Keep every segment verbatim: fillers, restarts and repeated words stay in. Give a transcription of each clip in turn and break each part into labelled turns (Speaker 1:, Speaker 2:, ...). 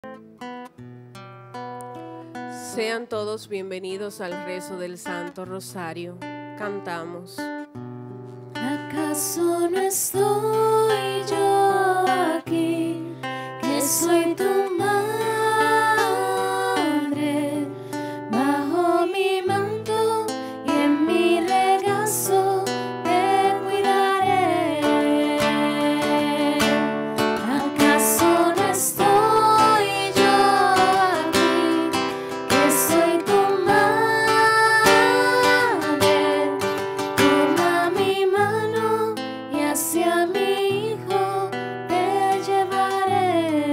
Speaker 1: Sean todos bienvenidos al rezo del Santo Rosario. Cantamos.
Speaker 2: ¿Acaso no estoy yo aquí, que soy tu madre, bajo mi manto y en mi regazo te cuidaré? ¿Acaso no estoy yo aquí, que soy tu madre? Toma mi mano y hacia mi hijo te llevaré.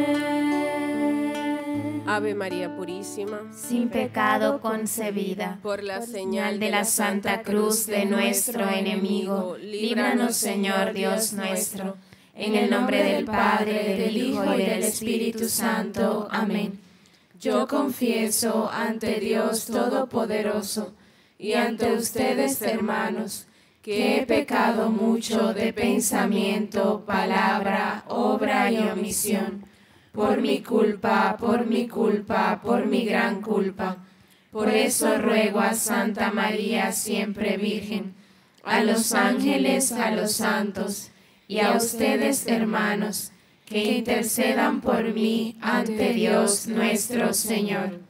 Speaker 1: Ave María Purísima,
Speaker 2: Sin pecado concebida,
Speaker 1: por la
Speaker 2: señal de la Santa Cruz de nuestro enemigo, líbranos, Señor Dios nuestro. En el nombre del Padre, del Hijo y del Espíritu Santo. Amén. Yo confieso ante Dios Todopoderoso y ante ustedes, hermanos, que he pecado mucho de pensamiento, palabra, obra y omisión. Por mi culpa, por mi culpa, por mi gran culpa. Por eso ruego a Santa María, siempre Virgen, a los ángeles, a los santos, y a ustedes, hermanos, que intercedan por mí ante Dios nuestro Señor.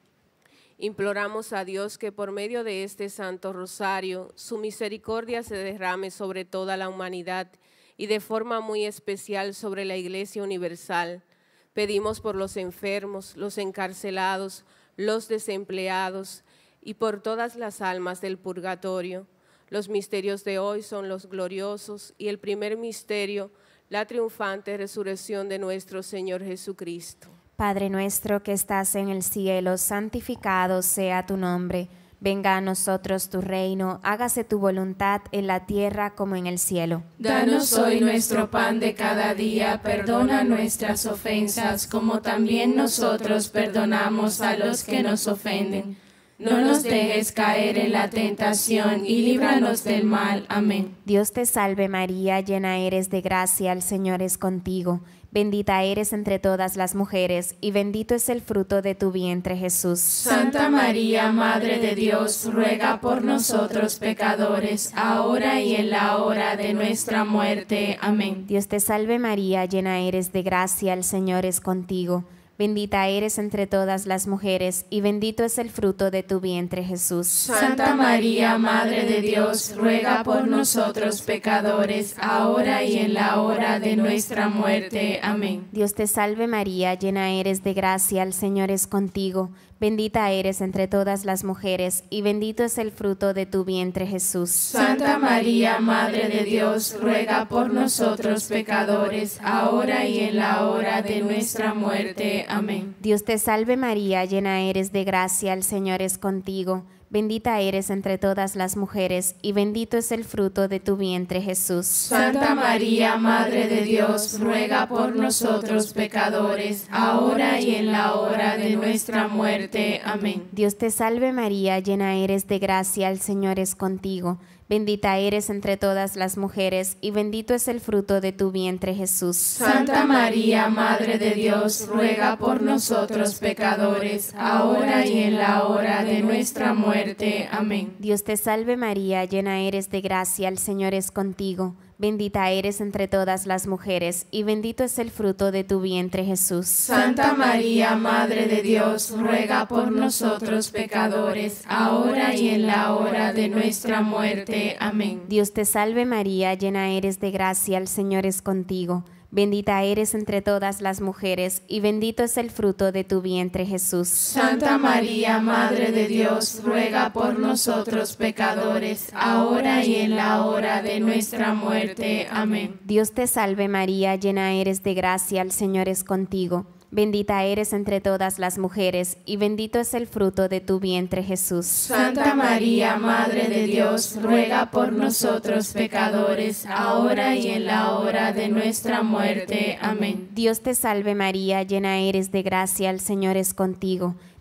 Speaker 1: imploramos a Dios que por medio de este Santo Rosario, su misericordia se derrame sobre toda la humanidad y de forma muy especial sobre la Iglesia Universal. Pedimos por los enfermos, los encarcelados, los desempleados y por todas las almas del purgatorio. Los misterios de hoy son los gloriosos y el primer misterio, la triunfante resurrección de nuestro Señor Jesucristo.
Speaker 3: Padre nuestro que estás en el cielo, santificado sea tu nombre. Venga a nosotros tu reino, hágase tu voluntad en la tierra como en el cielo.
Speaker 2: Danos hoy nuestro pan de cada día, perdona nuestras ofensas, como también nosotros perdonamos a los que nos ofenden. No nos dejes caer en la tentación y líbranos del mal. Amén.
Speaker 3: Dios te salve María, llena eres de gracia, el Señor es contigo. Bendita eres entre todas las mujeres, y bendito es el fruto de tu vientre, Jesús.
Speaker 2: Santa María, Madre de Dios, ruega por nosotros pecadores, ahora y en la hora de nuestra muerte. Amén.
Speaker 3: Dios te salve María, llena eres de gracia, el Señor es contigo. Bendita eres entre todas las mujeres, y bendito es el fruto de tu vientre, Jesús.
Speaker 2: Santa María, Madre de Dios, ruega por nosotros pecadores, ahora y en la hora de nuestra muerte. Amén.
Speaker 3: Dios te salve María, llena eres de gracia, el Señor es contigo. Bendita eres entre todas las mujeres, y bendito es el fruto de tu vientre, Jesús.
Speaker 2: Santa María, Madre de Dios, ruega por nosotros pecadores, ahora y en la hora de nuestra muerte. Amén.
Speaker 3: Dios te salve María, llena eres de gracia, el Señor es contigo. Bendita eres entre todas las mujeres, y bendito es el fruto de tu vientre, Jesús.
Speaker 2: Santa María, Madre de Dios, ruega por nosotros pecadores, ahora y en la hora de nuestra muerte. Amén.
Speaker 3: Dios te salve María, llena eres de gracia, el Señor es contigo. Bendita eres entre todas las mujeres, y bendito es el fruto de tu vientre, Jesús.
Speaker 2: Santa María, Madre de Dios, ruega por nosotros pecadores, ahora y en la hora de nuestra muerte. Amén.
Speaker 3: Dios te salve María, llena eres de gracia, el Señor es contigo. Bendita eres entre todas las mujeres, y bendito es el fruto de tu vientre, Jesús.
Speaker 2: Santa María, Madre de Dios, ruega por nosotros pecadores, ahora y en la hora de nuestra muerte. Amén.
Speaker 3: Dios te salve María, llena eres de gracia, el Señor es contigo. Bendita eres entre todas las mujeres, y bendito es el fruto de tu vientre, Jesús.
Speaker 2: Santa María, Madre de Dios, ruega por nosotros pecadores, ahora y en la hora de nuestra muerte. Amén.
Speaker 3: Dios te salve María, llena eres de gracia, el Señor es contigo. Bendita eres entre todas las mujeres, y bendito es el fruto de tu vientre, Jesús.
Speaker 2: Santa María, Madre de Dios, ruega por nosotros pecadores, ahora y en la hora de nuestra muerte. Amén.
Speaker 3: Dios te salve María, llena eres de gracia, el Señor es contigo.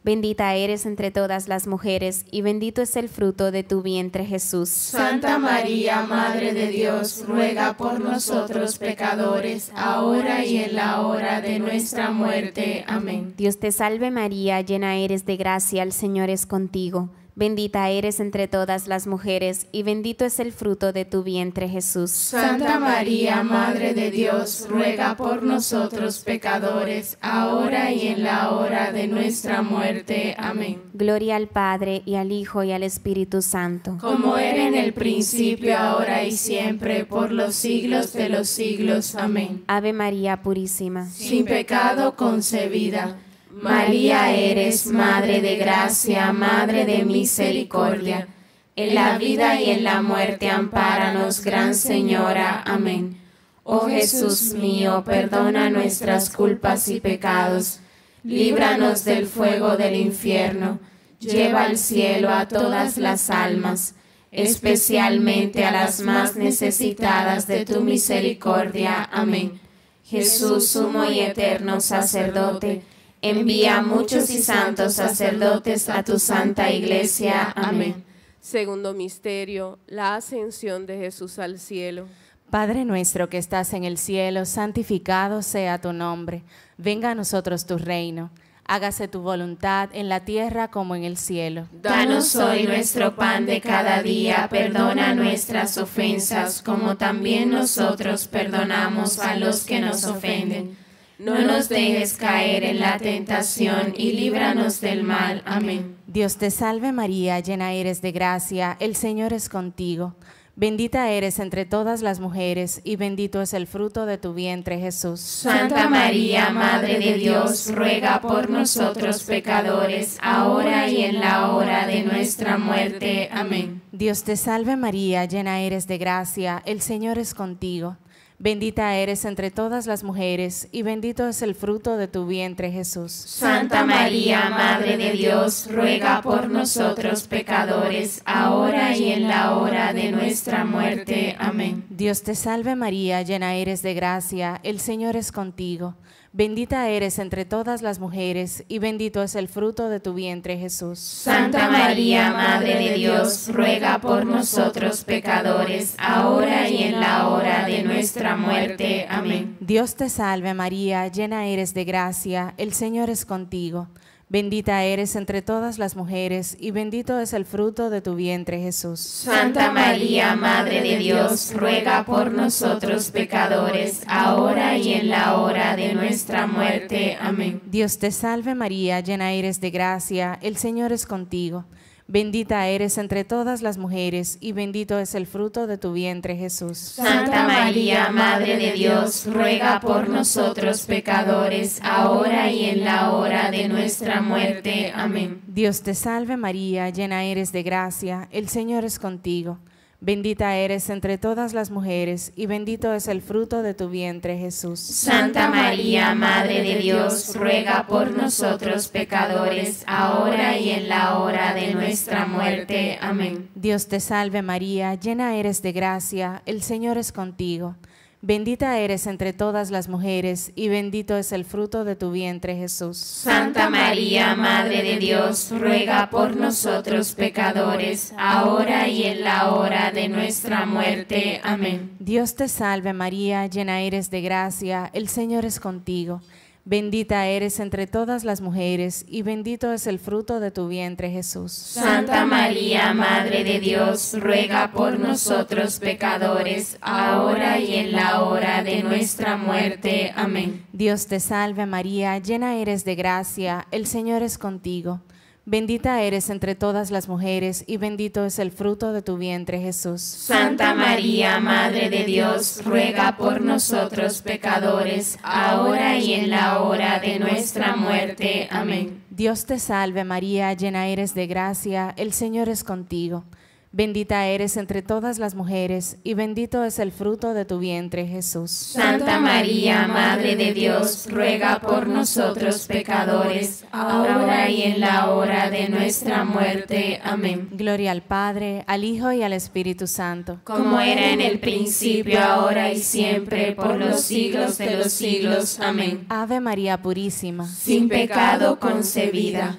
Speaker 3: Bendita eres entre todas las mujeres, y bendito es el fruto de tu vientre, Jesús.
Speaker 2: Santa María, Madre de Dios, ruega por nosotros pecadores, ahora y en la hora de nuestra muerte. Amén.
Speaker 3: Dios te salve María, llena eres de gracia, el Señor es contigo. Bendita eres entre todas las mujeres, y bendito es el fruto de tu vientre, Jesús.
Speaker 2: Santa María, Madre de Dios, ruega por nosotros pecadores, ahora y en la hora de nuestra muerte. Amén.
Speaker 3: Gloria al Padre, y al Hijo, y al Espíritu Santo.
Speaker 2: Como era en el principio, ahora y siempre, por los siglos de los siglos. Amén.
Speaker 3: Ave María Purísima,
Speaker 2: sin pecado concebida. María eres Madre de gracia, Madre de misericordia. En la vida y en la muerte ampáranos, Gran Señora. Amén. Oh Jesús mío, perdona nuestras culpas y pecados. Líbranos del fuego del infierno. Lleva al cielo a todas las almas, especialmente a las más necesitadas de tu misericordia. Amén. Jesús, sumo y eterno sacerdote, envía muchos y santos sacerdotes a tu santa iglesia. Amén.
Speaker 1: Segundo misterio, la ascensión de Jesús al cielo.
Speaker 4: Padre nuestro que estás en el cielo, santificado sea tu nombre. Venga a nosotros tu reino. Hágase tu voluntad en la tierra como en el cielo.
Speaker 2: Danos hoy nuestro pan de cada día. Perdona nuestras ofensas, como también nosotros perdonamos a los que nos ofenden. No nos dejes caer en la tentación y líbranos del mal. Amén.
Speaker 4: Dios te salve María, llena eres de gracia, el Señor es contigo. Bendita eres entre todas las mujeres, y bendito es el fruto de tu vientre, Jesús.
Speaker 2: Santa María, Madre de Dios, ruega por nosotros pecadores, ahora y en la hora de nuestra muerte. Amén.
Speaker 4: Dios te salve María, llena eres de gracia, el Señor es contigo. Bendita eres entre todas las mujeres, y bendito es el fruto de tu vientre, Jesús.
Speaker 2: Santa María, Madre de Dios, ruega por nosotros pecadores, ahora y en la hora de nuestra muerte. Amén.
Speaker 4: Dios te salve María, llena eres de gracia, el Señor es contigo. Bendita eres entre todas las mujeres, y bendito es el fruto de tu vientre, Jesús.
Speaker 2: Santa María, Madre de Dios, ruega por nosotros pecadores, ahora y en la hora de nuestra muerte. Amén.
Speaker 4: Dios te salve María, llena eres de gracia, el Señor es contigo. Bendita eres entre todas las mujeres, y bendito es el fruto de tu vientre, Jesús.
Speaker 2: Santa María, Madre de Dios, ruega por nosotros pecadores, ahora y en la hora de nuestra muerte. Amén.
Speaker 4: Dios te salve María, llena eres de gracia, el Señor es contigo. Bendita eres entre todas las mujeres, y bendito es el fruto de tu vientre, Jesús.
Speaker 2: Santa María, Madre de Dios, ruega por nosotros pecadores, ahora y en la hora de nuestra muerte. Amén.
Speaker 4: Dios te salve María, llena eres de gracia, el Señor es contigo. Bendita eres entre todas las mujeres, y bendito es el fruto de tu vientre, Jesús.
Speaker 2: Santa María, Madre de Dios, ruega por nosotros pecadores, ahora y en la hora de nuestra muerte. Amén.
Speaker 4: Dios te salve María, llena eres de gracia, el Señor es contigo. Bendita eres entre todas las mujeres, y bendito es el fruto de tu vientre, Jesús.
Speaker 2: Santa María, Madre de Dios, ruega por nosotros pecadores, ahora y en la hora de nuestra muerte. Amén.
Speaker 4: Dios te salve María, llena eres de gracia, el Señor es contigo. Bendita eres entre todas las mujeres, y bendito es el fruto de tu vientre, Jesús.
Speaker 2: Santa María, Madre de Dios, ruega por nosotros pecadores, ahora y en la hora de nuestra muerte. Amén.
Speaker 4: Dios te salve María, llena eres de gracia, el Señor es contigo. Bendita eres entre todas las mujeres, y bendito es el fruto de tu vientre, Jesús.
Speaker 2: Santa María, Madre de Dios, ruega por nosotros pecadores, ahora y en la hora de nuestra muerte. Amén.
Speaker 4: Dios te salve María, llena eres de gracia, el Señor es contigo. Bendita eres entre todas las mujeres, y bendito es el fruto de tu vientre, Jesús.
Speaker 2: Santa María, Madre de Dios, ruega por nosotros pecadores, ahora y en la hora de nuestra muerte. Amén.
Speaker 4: Gloria al Padre, al Hijo y al Espíritu Santo.
Speaker 2: Como era en el principio, ahora y siempre, por los siglos de los siglos. Amén.
Speaker 4: Ave María Purísima,
Speaker 2: sin pecado concebida.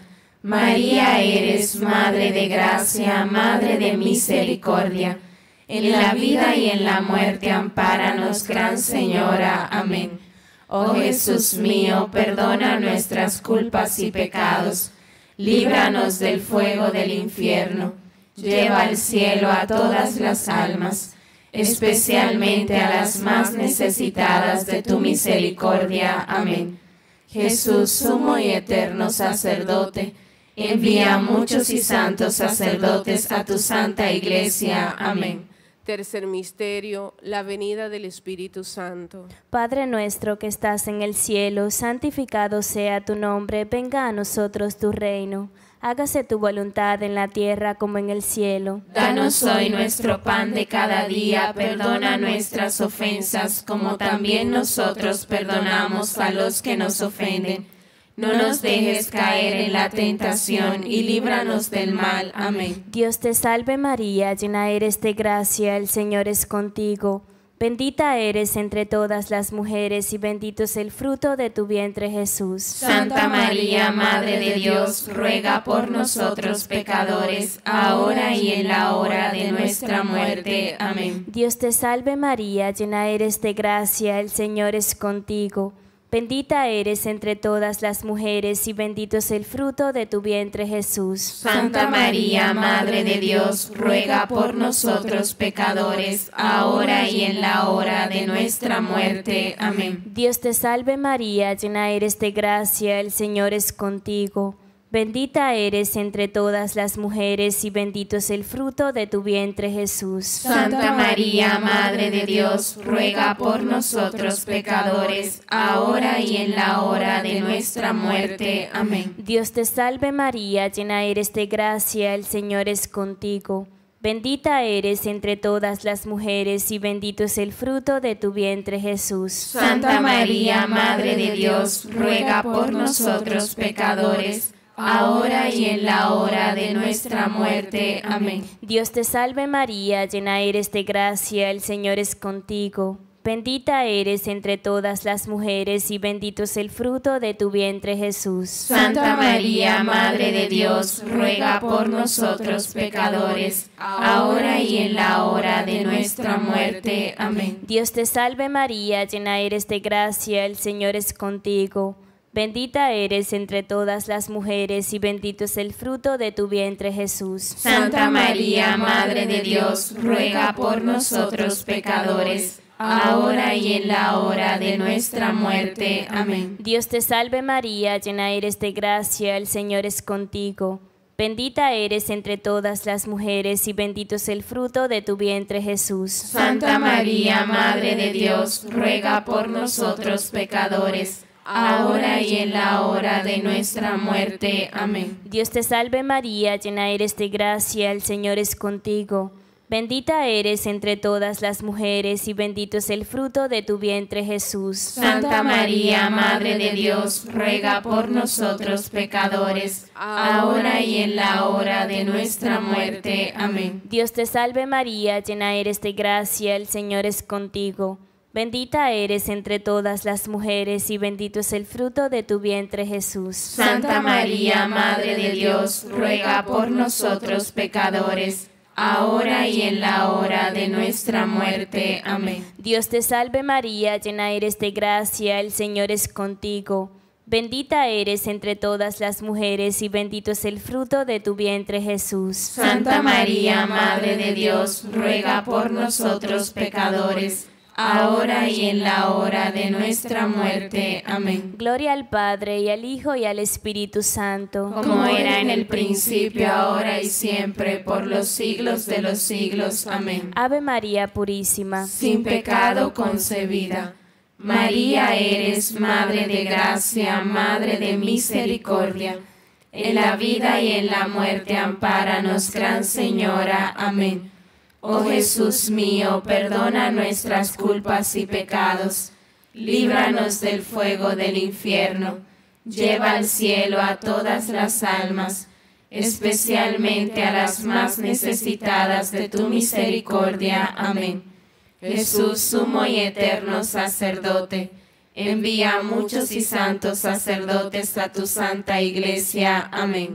Speaker 2: María eres Madre de gracia, Madre de misericordia. En la vida y en la muerte, ampáranos, Gran Señora. Amén. Oh Jesús mío, perdona nuestras culpas y pecados. Líbranos del fuego del infierno. Lleva al cielo a todas las almas, especialmente a las más necesitadas de tu misericordia. Amén. Jesús, sumo y eterno sacerdote, envía a muchos y santos sacerdotes a tu santa iglesia. Amén.
Speaker 1: Tercer misterio, la venida del Espíritu Santo.
Speaker 3: Padre nuestro que estás en el cielo, santificado sea tu nombre, venga a nosotros tu reino. Hágase tu voluntad en la tierra como en el cielo.
Speaker 2: Danos hoy nuestro pan de cada día, perdona nuestras ofensas, como también nosotros perdonamos a los que nos ofenden. No nos dejes caer en la tentación y líbranos del mal. Amén.
Speaker 3: Dios te salve María, llena eres de gracia, el Señor es contigo. Bendita eres entre todas las mujeres y bendito es el fruto de tu vientre Jesús.
Speaker 2: Santa María, Madre de Dios, ruega por nosotros pecadores, ahora y en la hora de nuestra muerte. Amén.
Speaker 3: Dios te salve María, llena eres de gracia, el Señor es contigo. Bendita eres entre todas las mujeres y bendito es el fruto de tu vientre Jesús.
Speaker 2: Santa María, Madre de Dios, ruega por nosotros pecadores, ahora y en la hora de nuestra muerte. Amén.
Speaker 3: Dios te salve María, llena eres de gracia, el Señor es contigo. Bendita eres entre todas las mujeres y bendito es el fruto de tu vientre Jesús.
Speaker 2: Santa María, Madre de Dios, ruega por nosotros pecadores, ahora y en la hora de nuestra muerte. Amén.
Speaker 3: Dios te salve María, llena eres de gracia, el Señor es contigo. Bendita eres entre todas las mujeres y bendito es el fruto de tu vientre Jesús.
Speaker 2: Santa María, Madre de Dios, ruega por nosotros pecadores, ahora y en la hora de nuestra muerte. Amén.
Speaker 3: Dios te salve María, llena eres de gracia, el Señor es contigo. Bendita eres entre todas las mujeres y bendito es el fruto de tu vientre Jesús.
Speaker 2: Santa María, Madre de Dios, ruega por nosotros pecadores, ahora y en la hora de nuestra muerte. Amén.
Speaker 3: Dios te salve María, llena eres de gracia, el Señor es contigo. Bendita eres entre todas las mujeres y bendito es el fruto de tu vientre Jesús.
Speaker 2: Santa María, Madre de Dios, ruega por nosotros pecadores, ahora y en la hora de nuestra muerte. Amén.
Speaker 3: Dios te salve María, llena eres de gracia, el Señor es contigo. Bendita eres entre todas las mujeres y bendito es el fruto de tu vientre Jesús.
Speaker 2: Santa María, Madre de Dios, ruega por nosotros pecadores, ahora y en la hora de nuestra muerte. Amén.
Speaker 3: Dios te salve María, llena eres de gracia, el Señor es contigo. Bendita eres entre todas las mujeres y bendito es el fruto de tu vientre Jesús.
Speaker 2: Santa María, Madre de Dios, ruega por nosotros pecadores, ahora y en la hora de nuestra muerte. Amén.
Speaker 3: Dios te salve María, llena eres de gracia, el Señor es contigo. Bendita eres entre todas las mujeres y bendito es el fruto de tu vientre Jesús.
Speaker 2: Santa María, Madre de Dios, ruega por nosotros pecadores, ahora y en la hora de nuestra muerte. Amén.
Speaker 3: Dios te salve María, llena eres de gracia, el Señor es contigo. Bendita eres entre todas las mujeres y bendito es el fruto de tu vientre Jesús.
Speaker 2: Santa María, Madre de Dios, ruega por nosotros pecadores, ahora y en la hora de nuestra muerte. Amén.
Speaker 3: Gloria al Padre, y al Hijo, y al Espíritu Santo.
Speaker 2: Como era en el principio, ahora y siempre, por los siglos de los siglos. Amén.
Speaker 3: Ave María Purísima,
Speaker 2: sin pecado concebida. María eres Madre de gracia, Madre de misericordia. En la vida y en la muerte, ampáranos, Gran Señora. Amén. Oh Jesús mío, perdona nuestras culpas y pecados, líbranos del fuego del infierno, lleva al cielo a todas las almas, especialmente a las más necesitadas de tu misericordia. Amén. Jesús, sumo y eterno sacerdote, envía a muchos y santos sacerdotes a tu santa iglesia. Amén.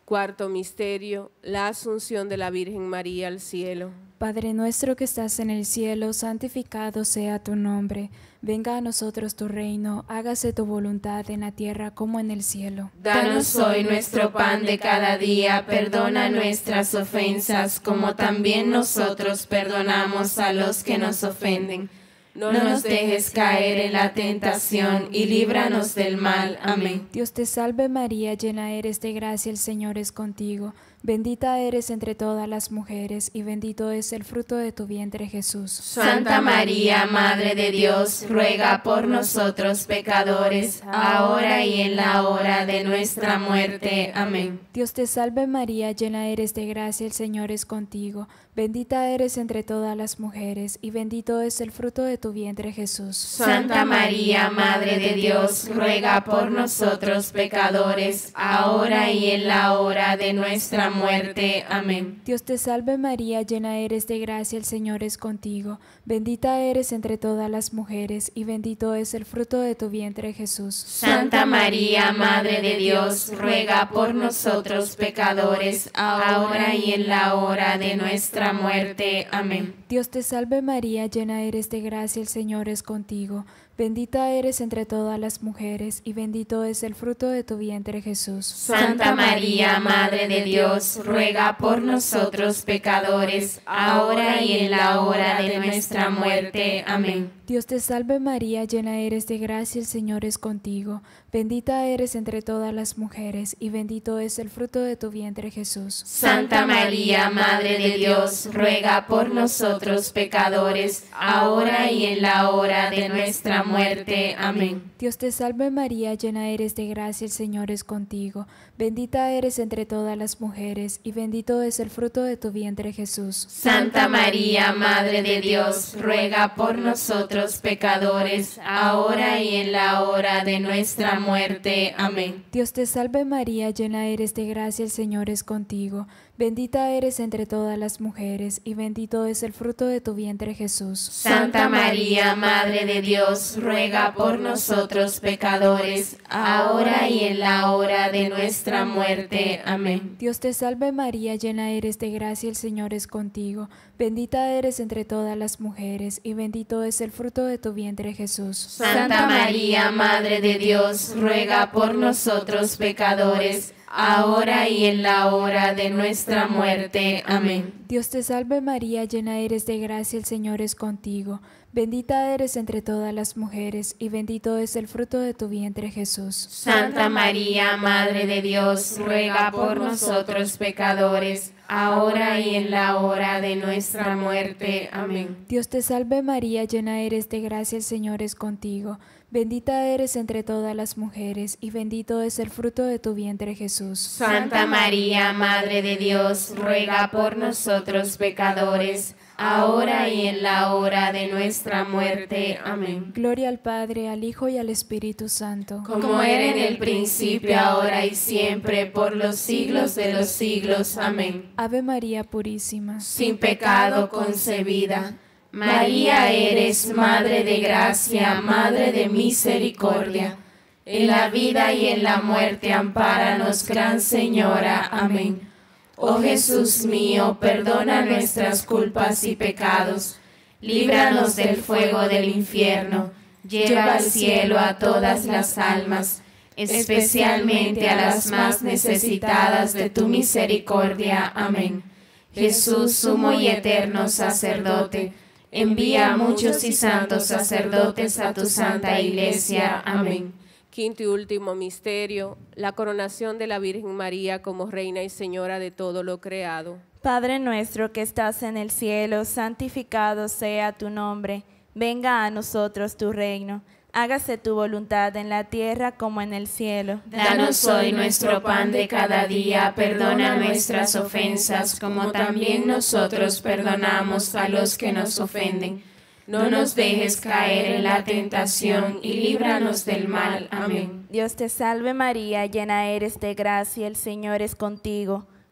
Speaker 1: Cuarto misterio, la asunción de la Virgen María al cielo.
Speaker 5: Padre nuestro que estás en el cielo, santificado sea tu nombre. Venga a nosotros tu reino, hágase tu voluntad en la tierra como en el cielo.
Speaker 2: Danos hoy nuestro pan de cada día, perdona nuestras ofensas, como también nosotros perdonamos a los que nos ofenden. No nos dejes caer en la tentación y líbranos del mal. Amén.
Speaker 5: Dios te salve María, llena eres de gracia, el Señor es contigo. Bendita eres entre todas las mujeres y bendito es el fruto de tu vientre Jesús.
Speaker 2: Santa María, Madre de Dios, ruega por nosotros pecadores, ahora y en la hora de nuestra muerte. Amén.
Speaker 5: Dios te salve María, llena eres de gracia, el Señor es contigo. Bendita eres entre todas las mujeres y bendito es el fruto de tu vientre Jesús.
Speaker 2: Santa María, Madre de Dios, ruega por nosotros pecadores, ahora y en la hora de nuestra muerte. Amén.
Speaker 5: Dios te salve María, llena eres de gracia, el Señor es contigo. Bendita eres entre todas las mujeres y bendito es el fruto de tu vientre Jesús.
Speaker 2: Santa María, Madre de Dios, ruega por nosotros pecadores, ahora y en la hora de nuestra muerte. Amén.
Speaker 5: Dios te salve María, llena eres de gracia, el Señor es contigo. Bendita eres entre todas las mujeres y bendito es el fruto de tu vientre Jesús.
Speaker 2: Santa María, Madre de Dios, ruega por nosotros pecadores, ahora y en la hora de nuestra muerte. Amén.
Speaker 5: Dios te salve María, llena eres de gracia, el Señor es contigo. Bendita eres entre todas las mujeres y bendito es el fruto de tu vientre Jesús.
Speaker 2: Santa María, Madre de Dios, ruega por nosotros pecadores, ahora y en la hora de nuestra muerte. Amén.
Speaker 5: Dios te salve María, llena eres de gracia, el Señor es contigo. Bendita eres entre todas las mujeres y bendito es el fruto de tu vientre Jesús.
Speaker 2: Santa María, Madre de Dios, ruega por nosotros pecadores, ahora y en la hora de nuestra muerte. Amén.
Speaker 5: Dios te salve María, llena eres de gracia, el Señor es contigo. Bendita eres entre todas las mujeres y bendito es el fruto de tu vientre Jesús.
Speaker 2: Santa María, Madre de Dios, ruega por nosotros pecadores, ahora y en la hora de nuestra muerte. Amén.
Speaker 5: Dios te salve María, llena eres de gracia, el Señor es contigo. Bendita eres entre todas las mujeres y bendito es el fruto de tu vientre Jesús.
Speaker 2: Santa María, Madre de Dios, ruega por nosotros pecadores, ahora y en la hora de nuestra muerte. Amén.
Speaker 5: Dios te salve María, llena eres de gracia, el Señor es contigo. Bendita eres entre todas las mujeres y bendito es el fruto de tu vientre Jesús.
Speaker 2: Santa María, Madre de Dios, ruega por nosotros pecadores, ahora y en la hora de nuestra muerte. Amén.
Speaker 5: Dios te salve María, llena eres de gracia, el Señor es contigo. Bendita eres entre todas las mujeres y bendito es el fruto de tu vientre Jesús.
Speaker 2: Santa María, Madre de Dios, ruega por nosotros pecadores, ahora y en la hora de nuestra muerte. Amén.
Speaker 5: Gloria al Padre, al Hijo y al Espíritu Santo.
Speaker 2: Como era en el principio, ahora y siempre, por los siglos de los siglos. Amén.
Speaker 5: Ave María Purísima,
Speaker 2: sin pecado concebida. María eres Madre de gracia, Madre de misericordia. En la vida y en la muerte, ampáranos, Gran Señora. Amén. Oh Jesús mío, perdona nuestras culpas y pecados, líbranos del fuego del infierno, lleva al cielo a todas las almas, especialmente a las más necesitadas de tu misericordia. Amén. Jesús, sumo y eterno sacerdote, envía a muchos y santos sacerdotes a tu santa iglesia. Amén.
Speaker 1: Quinto y último misterio, la coronación de la Virgen María como Reina y Señora de todo lo creado.
Speaker 6: Padre nuestro que estás en el cielo, santificado sea tu nombre. Venga a nosotros tu reino. Hágase tu voluntad en la tierra como en el cielo.
Speaker 2: Danos hoy nuestro pan de cada día. Perdona nuestras ofensas, como también nosotros perdonamos a los que nos ofenden. No nos dejes caer en la tentación y líbranos del mal. Amén.
Speaker 6: Dios te salve María, llena eres de gracia, el Señor es contigo.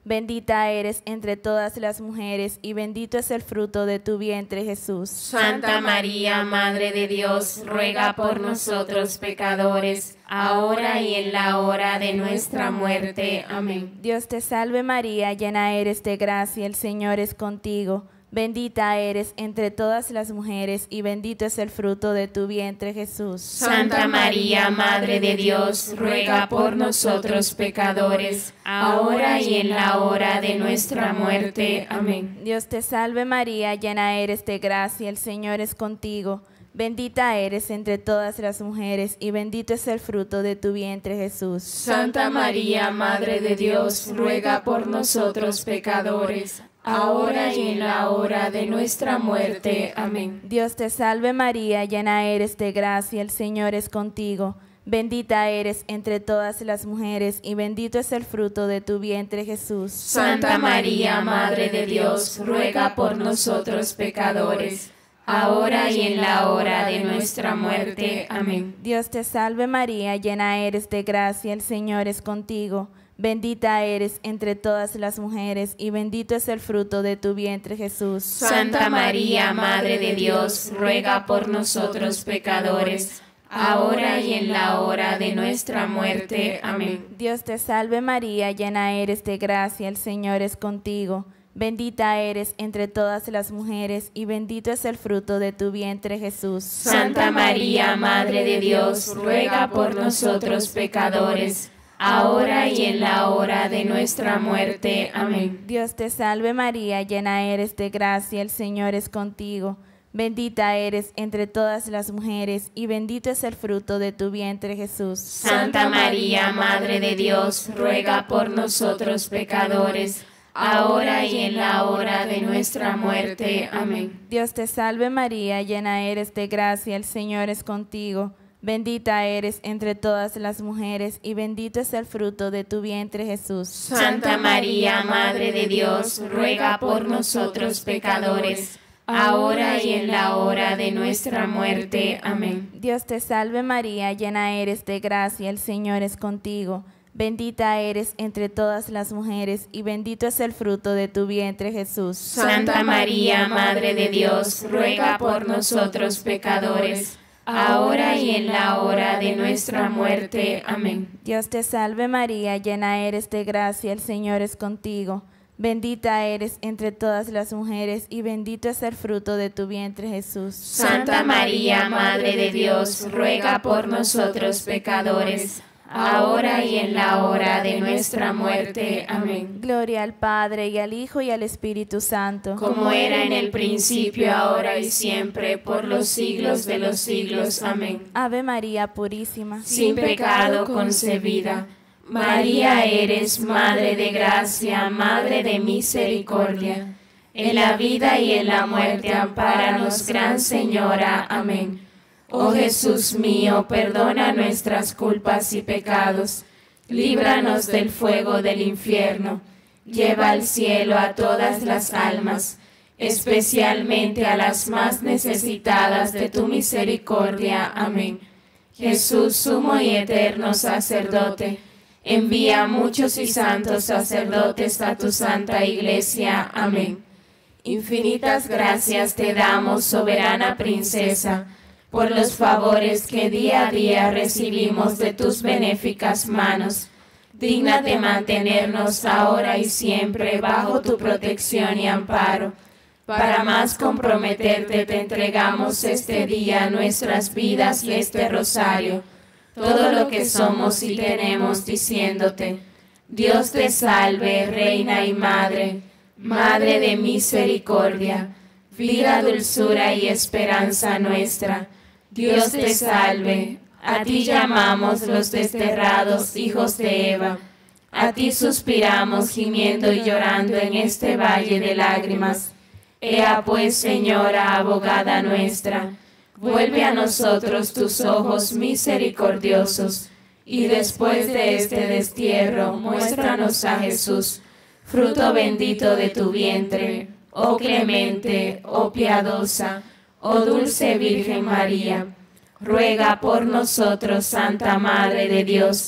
Speaker 6: Bendita eres entre todas las mujeres, y bendito es el fruto de tu vientre, Jesús.
Speaker 2: Santa María, Madre de Dios, ruega por nosotros pecadores, ahora y en la hora de nuestra muerte. Amén.
Speaker 6: Dios te salve María, llena eres de gracia, el Señor es contigo. Bendita eres entre todas las mujeres, y bendito es el fruto de tu vientre, Jesús.
Speaker 2: Santa María, Madre de Dios, ruega por nosotros pecadores, ahora y en la hora de nuestra muerte. Amén.
Speaker 6: Dios te salve María, llena eres de gracia, el Señor es contigo. Bendita eres entre todas las mujeres, y bendito es el fruto de tu vientre, Jesús.
Speaker 2: Santa María, Madre de Dios, ruega por nosotros pecadores, ahora y en la hora de nuestra muerte. Amén.
Speaker 6: Dios te salve María, llena eres de gracia, el Señor es contigo. Bendita eres entre todas las mujeres, y bendito es el fruto de tu vientre, Jesús.
Speaker 2: Santa María, Madre de Dios, ruega por nosotros pecadores, ahora y en la hora de nuestra muerte. Amén.
Speaker 6: Dios te salve María, llena eres de gracia, el Señor es contigo. Bendita eres entre todas las mujeres, y bendito es el fruto de tu vientre, Jesús.
Speaker 2: Santa María, Madre de Dios, ruega por nosotros pecadores, ahora y en la hora de nuestra muerte. Amén.
Speaker 6: Dios te salve María, llena eres de gracia, el Señor es contigo. Bendita eres entre todas las mujeres, y bendito es el fruto de tu vientre, Jesús.
Speaker 2: Santa María, Madre de Dios, ruega por nosotros pecadores, ahora y en la hora de nuestra muerte. Amén.
Speaker 6: Dios te salve María, llena eres de gracia, el Señor es contigo. Bendita eres entre todas las mujeres, y bendito es el fruto de tu vientre, Jesús.
Speaker 2: Santa María, Madre de Dios, ruega por nosotros pecadores, ahora y en la hora de nuestra muerte. Amén.
Speaker 6: Dios te salve María, llena eres de gracia, el Señor es contigo. Bendita eres entre todas las mujeres, y bendito es el fruto de tu vientre, Jesús.
Speaker 2: Santa María, Madre de Dios, ruega por nosotros pecadores, ahora y en la hora de nuestra muerte. Amén.
Speaker 6: Dios te salve María, llena eres de gracia, el Señor es contigo. Bendita eres entre todas las mujeres, y bendito es el fruto de tu vientre, Jesús.
Speaker 2: Santa María, Madre de Dios, ruega por nosotros pecadores, ahora y en la hora de nuestra muerte. Amén.
Speaker 6: Dios te salve María, llena eres de gracia, el Señor es contigo. Bendita eres entre todas las mujeres, y bendito es el fruto de tu vientre, Jesús.
Speaker 2: Santa María, Madre de Dios, ruega por nosotros pecadores, ahora y en la hora de nuestra muerte. Amén.
Speaker 6: Gloria al Padre, y al Hijo, y al Espíritu Santo,
Speaker 2: como era en el principio, ahora y siempre, por los siglos de los siglos. Amén.
Speaker 6: Ave María Purísima,
Speaker 2: sin pecado concebida. María, eres Madre de gracia, Madre de misericordia. En la vida y en la muerte, ampáranos, Gran Señora. Amén. Oh Jesús mío, perdona nuestras culpas y pecados, líbranos del fuego del infierno, lleva al cielo a todas las almas, especialmente a las más necesitadas de tu misericordia. Amén. Jesús, sumo y eterno sacerdote, envía a muchos y santos sacerdotes a tu santa iglesia. Amén. Infinitas gracias te damos, soberana princesa, por los favores que día a día recibimos de tus benéficas manos. Dígnate mantenernos ahora y siempre bajo tu protección y amparo. Para más comprometerte te entregamos este día nuestras vidas y este rosario, todo lo que somos y tenemos, diciéndote: Dios te salve, Reina y Madre, Madre de misericordia, vida, dulzura y esperanza nuestra. Dios te salve, a ti llamamos los desterrados hijos de Eva, a ti suspiramos gimiendo y llorando en este valle de lágrimas. Ea pues, Señora, abogada nuestra, vuelve a nosotros tus ojos misericordiosos, y después de este destierro muéstranos a Jesús, fruto bendito de tu vientre, oh clemente, oh piadosa, oh dulce Virgen María. Ruega por nosotros, Santa Madre de Dios,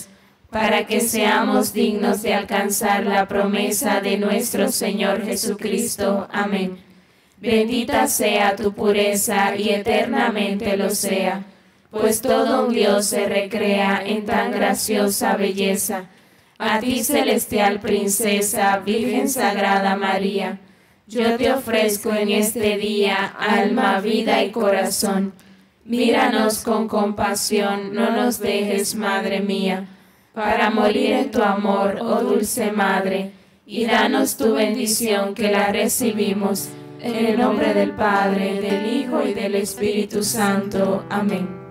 Speaker 2: para que seamos dignos de alcanzar la promesa de nuestro Señor Jesucristo. Amén. Bendita sea tu pureza y eternamente lo sea, pues todo un Dios se recrea en tan graciosa belleza. A ti, celestial princesa, Virgen Sagrada María, yo te ofrezco en este día alma, vida y corazón. Míranos con compasión, no nos dejes, Madre mía, para morir en tu amor, oh dulce Madre, y danos tu bendición que la recibimos. En el nombre del Padre, del Hijo y del Espíritu Santo. Amén.